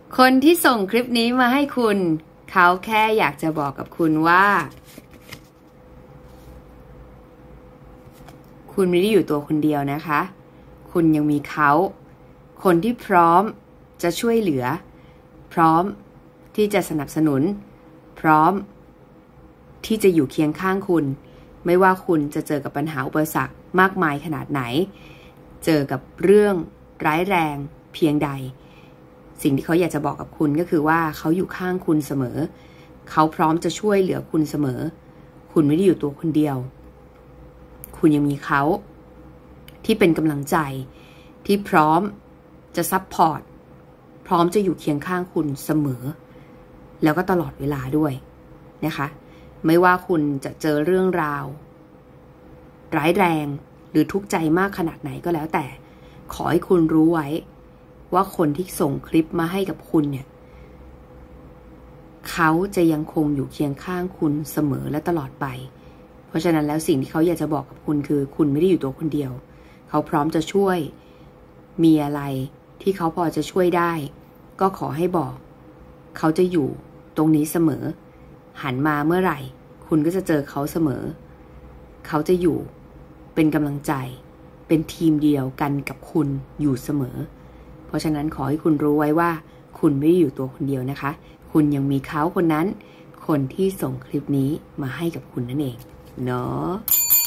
คนที่ส่งคลิปนี้มาให้คุณเขาแค่อยากจะบอกกับคุณว่าคุณไม่ได้อยู่ตัวคนเดียวนะคะคุณยังมีเขาคนที่พร้อมจะช่วยเหลือพร้อมที่จะสนับสนุนพร้อมที่จะอยู่เคียงข้างคุณไม่ว่าคุณจะเจอกับปัญหาอุปสรรคมากมายขนาดไหนเจอกับเรื่องร้ายแรงเพียงใดสิ่งที่เขาอยากจะบอกกับคุณก็คือว่าเขาอยู่ข้างคุณเสมอเขาพร้อมจะช่วยเหลือคุณเสมอคุณไม่ได้อยู่ตัวคนเดียวคุณยังมีเขาที่เป็นกำลังใจที่พร้อมจะซัพพอร์ตพร้อมจะอยู่เคียงข้างคุณเสมอแล้วก็ตลอดเวลาด้วยนะคะไม่ว่าคุณจะเจอเรื่องราวร้ายแรงหรือทุกข์ใจมากขนาดไหนก็แล้วแต่ขอให้คุณรู้ไว้ว่าคนที่ส่งคลิปมาให้กับคุณเนี่ยเขาจะยังคงอยู่เคียงข้างคุณเสมอและตลอดไปเพราะฉะนั้นแล้วสิ่งที่เขาอยากจะบอกกับคุณคือคุณไม่ได้อยู่ตัวคนเดียวเขาพร้อมจะช่วยมีอะไรที่เขาพอจะช่วยได้ก็ขอให้บอกเขาจะอยู่ตรงนี้เสมอหันมาเมื่อไหร่คุณก็จะเจอเขาเสมอเขาจะอยู่เป็นกำลังใจเป็นทีมเดียวกันกับคุณอยู่เสมอเพราะฉะนั้นขอให้คุณรู้ไว้ว่าคุณไม่ได้อยู่ตัวคนเดียวนะคะคุณยังมีเขาคนนั้นคนที่ส่งคลิปนี้มาให้กับคุณนั่นเองเนาะ